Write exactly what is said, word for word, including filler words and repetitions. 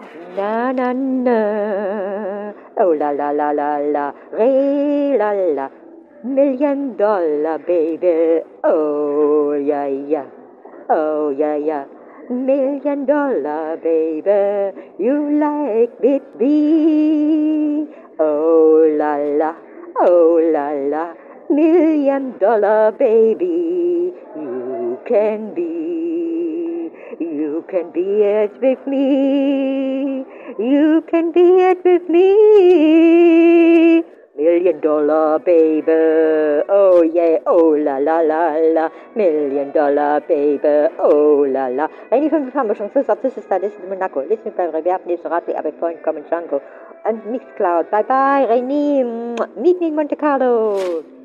Na na na, oh la la la la la, re la la, million dollar baby, oh yeah yeah, oh yeah yeah, million dollar baby, you like it be, oh la la, oh la la, million dollar baby, you can be, you can be it with me, you can be it with me. Million dollar baby, oh yeah, oh la la la la, million dollar baby, oh la la. Rémi femme chanson sortie ce stade de Monaco. Laisse-moi pas regarder se rater avec Point comme Django. And Mixcloud, bye bye Rémi, meet me in Monte Carlo.